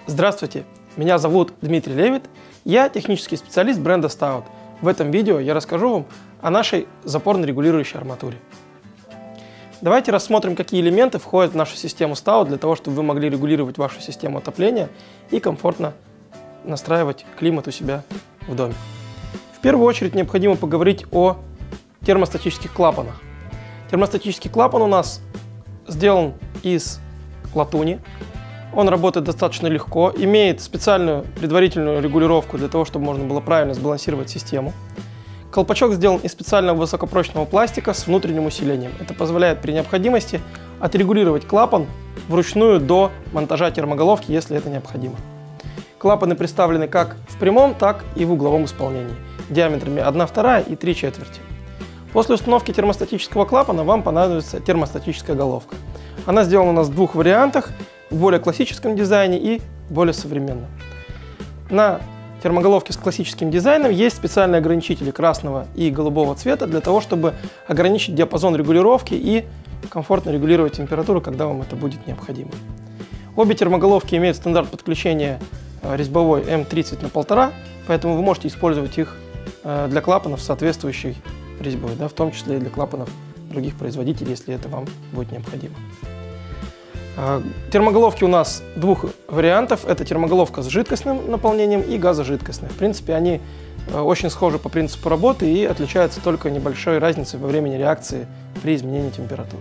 Здравствуйте, меня зовут Дмитрий Левит, я технический специалист бренда Stout. В этом видео я расскажу вам о нашей запорно-регулирующей арматуре. Давайте рассмотрим, какие элементы входят в нашу систему Stout для того, чтобы вы могли регулировать вашу систему отопления и комфортно настраивать климат у себя в доме. В первую очередь необходимо поговорить о термостатических клапанах. Термостатический клапан у нас сделан из латуни. Он работает достаточно легко, имеет специальную предварительную регулировку для того, чтобы можно было правильно сбалансировать систему. Колпачок сделан из специального высокопрочного пластика с внутренним усилением. Это позволяет при необходимости отрегулировать клапан вручную до монтажа термоголовки, если это необходимо. Клапаны представлены как в прямом, так и в угловом исполнении, диаметрами 1/2 и 3/4. После установки термостатического клапана вам понадобится термостатическая головка. Она сделана у нас в двух вариантах, в более классическом дизайне и более современном. На термоголовке с классическим дизайном есть специальные ограничители красного и голубого цвета для того, чтобы ограничить диапазон регулировки и комфортно регулировать температуру, когда вам это будет необходимо. Обе термоголовки имеют стандарт подключения резьбовой М30 на 1,5, поэтому вы можете использовать их для клапанов с соответствующей резьбой, в том числе и для клапанов других производителей, если это вам будет необходимо. Термоголовки у нас двух вариантов. Это термоголовка с жидкостным наполнением и газожидкостной. В принципе, они очень схожи по принципу работы и отличаются только небольшой разницей во времени реакции при изменении температуры.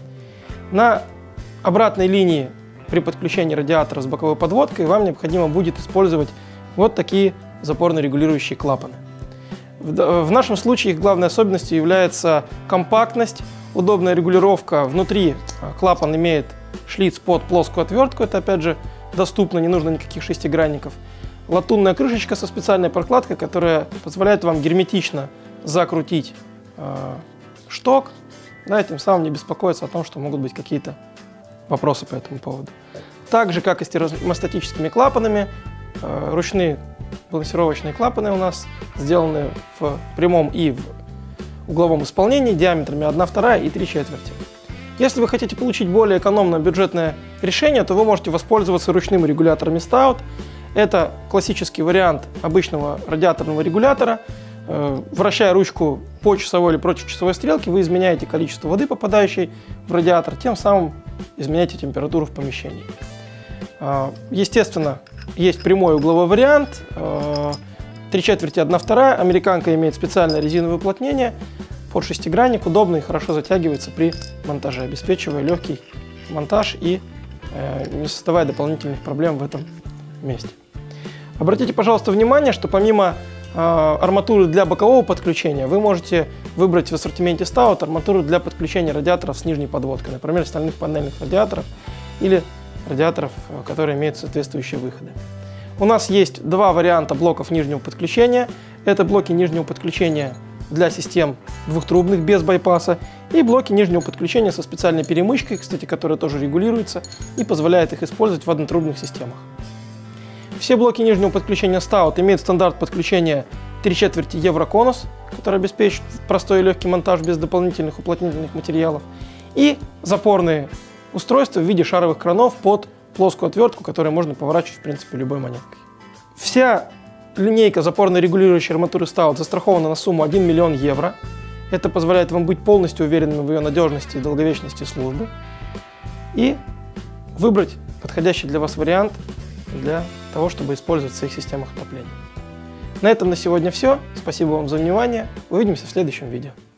На обратной линии при подключении радиатора с боковой подводкой вам необходимо будет использовать вот такие запорно-регулирующие клапаны. В нашем случае их главной особенностью является компактность, удобная регулировка. Внутри клапан имеет шлиц под плоскую отвертку, это опять же доступно, не нужно никаких шестигранников. Латунная крышечка со специальной прокладкой, которая позволяет вам герметично закрутить шток, тем самым не беспокоиться о том, что могут быть какие-то вопросы по этому поводу. Так же, как и с термостатическими клапанами, ручные балансировочные клапаны у нас сделаны в прямом и в угловом исполнении диаметрами 1/2 и 3/4. Если вы хотите получить более экономное бюджетное решение, то вы можете воспользоваться ручными регуляторами Stout. Это классический вариант обычного радиаторного регулятора. Вращая ручку по часовой или против часовой стрелки, вы изменяете количество воды, попадающей в радиатор, тем самым изменяете температуру в помещении. Естественно, есть прямой угловой вариант. 3/4 1/2. Американка имеет специальное резиновое уплотнение под шестигранник, удобно и хорошо затягивается при монтаже, обеспечивая легкий монтаж и не создавая дополнительных проблем в этом месте. Обратите, пожалуйста, внимание, что помимо арматуры для бокового подключения, вы можете выбрать в ассортименте Stout арматуру для подключения радиаторов с нижней подводкой, например, стальных панельных радиаторов или радиаторов, которые имеют соответствующие выходы. У нас есть два варианта блоков нижнего подключения. Это блоки нижнего подключения для систем двухтрубных без байпаса и блоки нижнего подключения со специальной перемычкой, кстати, которая тоже регулируется и позволяет их использовать в однотрубных системах. Все блоки нижнего подключения Stout имеют стандарт подключения 3/4 Евроконус, который обеспечит простой и легкий монтаж без дополнительных уплотнительных материалов, и запорные устройства в виде шаровых кранов под плоскую отвертку, которую можно поворачивать, в принципе, любой монеткой. Вся линейка запорной регулирующей арматуры Stout застрахована на сумму 1 миллион евро. Это позволяет вам быть полностью уверенным в ее надежности и долговечности службы и выбрать подходящий для вас вариант для того, чтобы использовать в своих системах отопления. На этом на сегодня все. Спасибо вам за внимание. Увидимся в следующем видео.